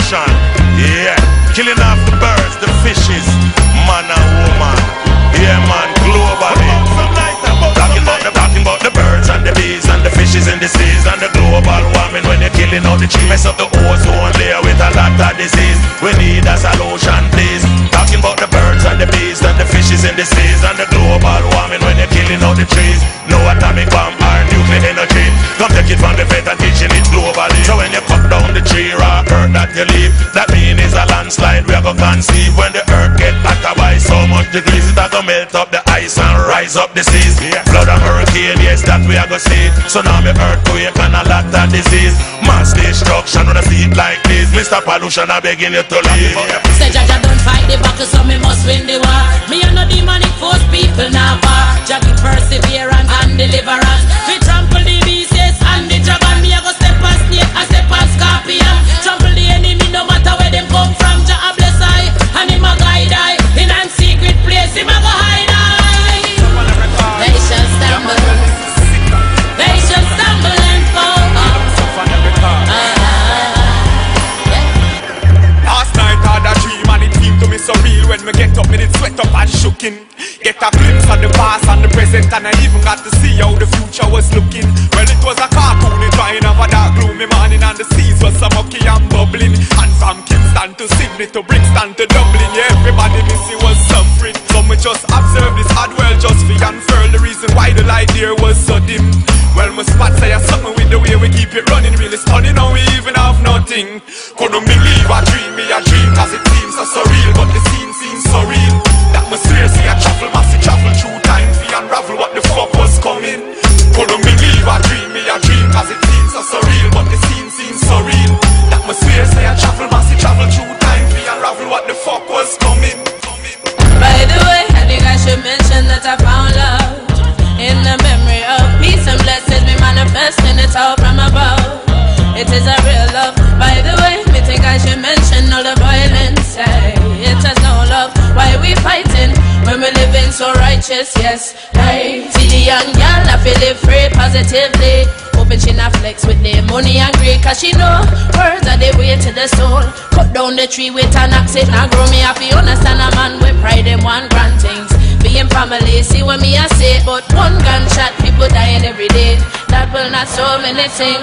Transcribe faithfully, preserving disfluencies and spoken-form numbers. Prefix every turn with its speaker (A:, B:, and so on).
A: pollution. Yeah, killing off the birds, the fishes, man and woman. Yeah, man, globally. Talking about the, talking about the birds and the bees and the fishes in the seas and the global warming. When you're killing all the trees, mess up the ozone layer with a lot of disease. We need a solution, please. Talking about the birds and the bees and the fishes in the seas and the global warming. When you're killing all the trees, no atomic bomb or nuclear energy. Come take it from the vet and teaching it globally. So when you cut down the tree or earth that you leave, that mean is a landslide we are gonna conceive. When the earth get hotter by so much degrees, it are gonna melt up the ice and rise up the seas. Yeah. Flood and hurricane, yes, that we are gonna see. So now me earthquake and a lot of disease. Mass destruction on the feet like this. Mister Pollution, I begging you to leave.
B: Say Jaja don't fight the battle, so me must win the war. Me and no demonic force people now bar. Jah give perseverance and deliverance. We trample the beasts and the dragon. Me a go step on snake, I step on scorpion. Trample the enemy no matter where them come from. Jah a bless I and him a guide I. In a secret place him a go hide I. They shall stumble, they shall stumble and fall. uh, yeah.
C: Last night I had a dream and it seemed to me so real. When me get up me did sweat up and shookin'. Get a glimpse of the past and the present, and I even got to see how the future was looking. Well, it was a cartoon, it drying of a dark gloomy morning, and the seas were so mucky and bubbling. And from Kingston to Sydney to Brixton to Dublin, yeah, everybody missy was suffering. So me just observe this odd world just for unfurl the reason why the light there was so dim. Well, my spot say something with the way we keep it running, really stunning, how we even have nothing. Couldn't believe I dream me a dream, cause it seems so surreal, but the scene seems so real. That my seriously I travel, massive travel through time to unravel what the fuck was coming. Couldn't believe I dream me a dream, cause it seems so surreal, but the scene seems so real. That my seriously I travel, massive travel through time to unravel what the fuck was coming.
B: By the way, I think I should mention that I found love in the memory of peace and blessings. Me manifesting it all from above. It is a real love. By the way, me think I should mention all the violence. Hey, it has no love. Why we fighting when we living so righteous? Yes, hey. See the young girl, I feel it free positively. Hoping she not flex with the money and greed, cause she know words are the way to the soul. Cut down the tree with an axe, it now grow me. I feel understand a man with pride in one grand things. Being family, see what me I say, but one gunshot, people dying every day. That will not solve anything.